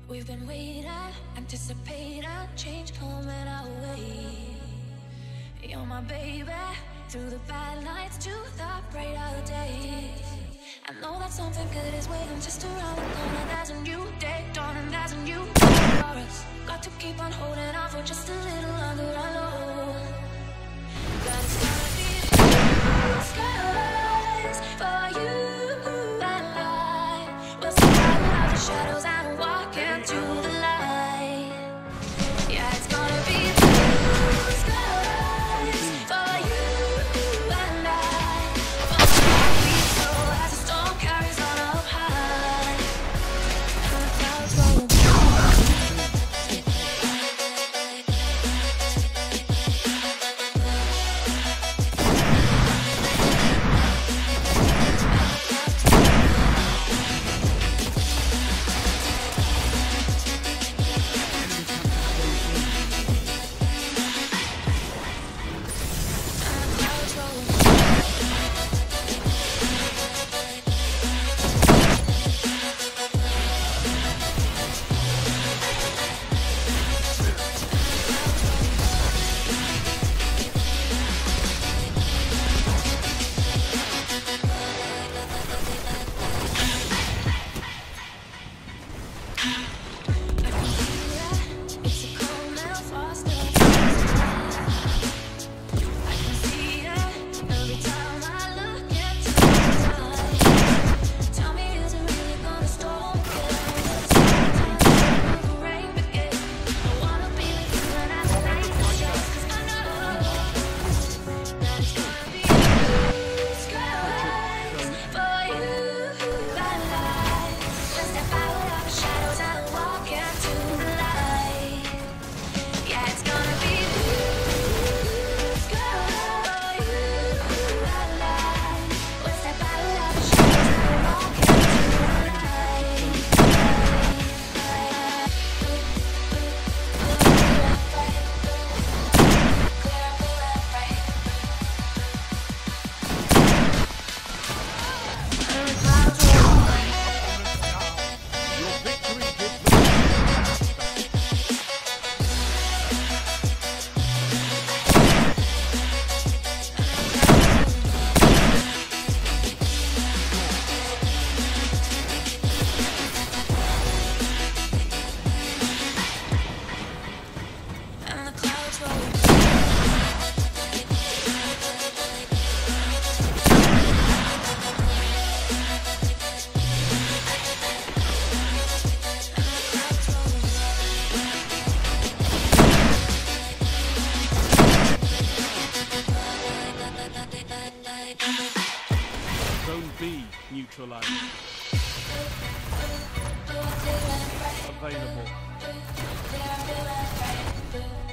We've been waiting, anticipating, change coming our way. You're my baby, through the bad nights to the brighter days. I know that something good is waiting just around the corner. There's a new day dawning, there's a new day for us. Got to keep on holding on for just a little longer, I know. That it's gonna be blue skies for you and I. We'll step out of the shadows and walk into the light. Yeah, it's gonna be blue skies for you and I. Follow my feet so as the storm carries on up high, and the clouds roll by. Zone B neutralized. Available.